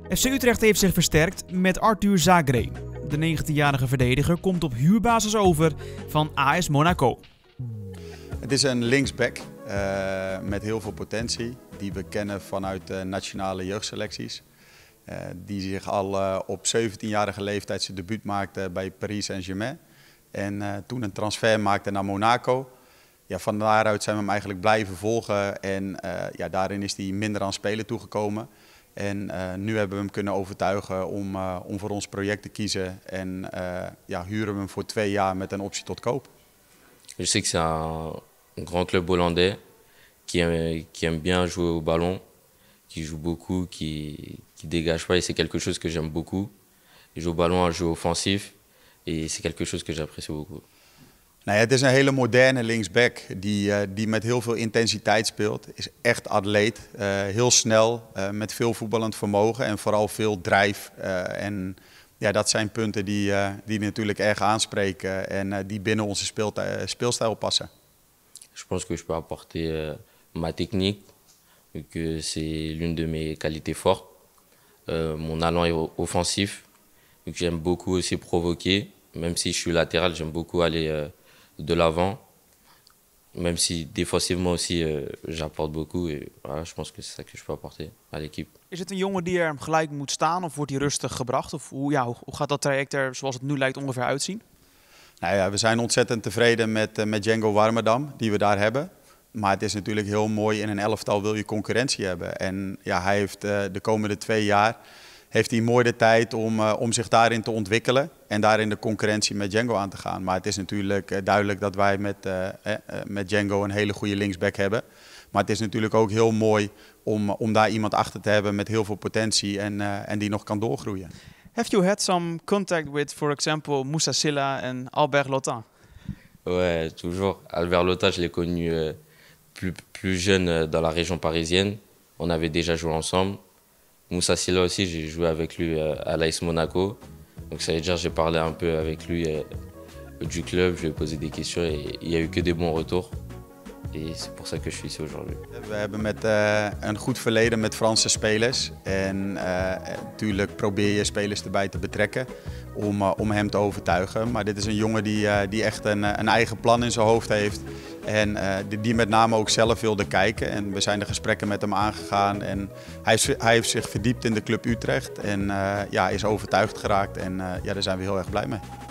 FC Utrecht heeft zich versterkt met Arthur Zagré. De 19-jarige verdediger komt op huurbasis over van AS Monaco. Het is een linksback met heel veel potentie die we kennen vanuit de nationale jeugdselecties. Die zich al op 17-jarige leeftijd zijn debuut maakte bij Paris Saint-Germain. En toen een transfer maakte naar Monaco. Ja, van daaruit zijn we hem eigenlijk blijven volgen en daarin is hij minder aan spelen toegekomen. En nu hebben we hem kunnen overtuigen om voor ons project te kiezen en huren we hem voor 2 jaar met een optie tot koop. Je sais que c'est un grand club hollandais qui aime bien jouer au ballon, qui joue beaucoup, qui dégage pas et c'est quelque chose que j'aime beaucoup. Il joue au ballon, un jeu offensif et c'est quelque chose que j'apprécie beaucoup. Nou ja, het is een hele moderne linksback die met heel veel intensiteit speelt. Is echt atleet, heel snel, met veel voetballend vermogen en vooral veel drive. En ja, dat zijn punten die natuurlijk erg aanspreken en die binnen onze speelstijl passen. Je pense que je peux apporter ma technique, que c'est l'une de mes qualités fortes. Mon allant offensif, que j'aime beaucoup aussi provoquer. Même si je suis latéral, j'aime beaucoup aller de l'avant. Même si défensivement aussi, j'apporte beaucoup. Et voilà, je pense que c'est ça que je peux apporter à l'équipe. Is het een jongen die er gelijk moet staan of wordt hij rustig gebracht? Of hoe gaat dat traject er, zoals het nu lijkt, ongeveer uitzien? Nou ja, we zijn ontzettend tevreden met Django Warmerdam die we daar hebben. Maar het is natuurlijk heel mooi, in een elftal wil je concurrentie hebben. En ja, hij heeft de komende 2 jaar heeft hij mooi de tijd om zich daarin te ontwikkelen en daarin de concurrentie met Django aan te gaan. Maar het is natuurlijk duidelijk dat wij met Django een hele goede linksback hebben. Maar het is natuurlijk ook heel mooi om daar iemand achter te hebben met heel veel potentie en die nog kan doorgroeien. Have you had some contact with, for example, Moussa Sylla and Albert Lotin? Ouais, toujours. Albert Lotin, je l'ai connu plus jeune dans la région parisienne. On avait déjà joué ensemble. Moussa Sylla aussi, j'ai joué avec lui à l'AS Monaco. Donc ça veut dire j'ai parlé un peu avec lui du club, je lui ai posé des questions et il n'y a eu que des bons retours. Et c'est pour ça que je suis ici aujourd'hui. We hebben met een goed verleden met Franse spelers. En natuurlijk probeer je spelers erbij te betrekken om hem te overtuigen. Maar dit is een jongen die echt een eigen plan in zijn hoofd heeft. En die met name ook zelf wilde kijken. En we zijn de gesprekken met hem aangegaan. En hij heeft zich verdiept in de club Utrecht. En is overtuigd geraakt. En daar zijn we heel erg blij mee.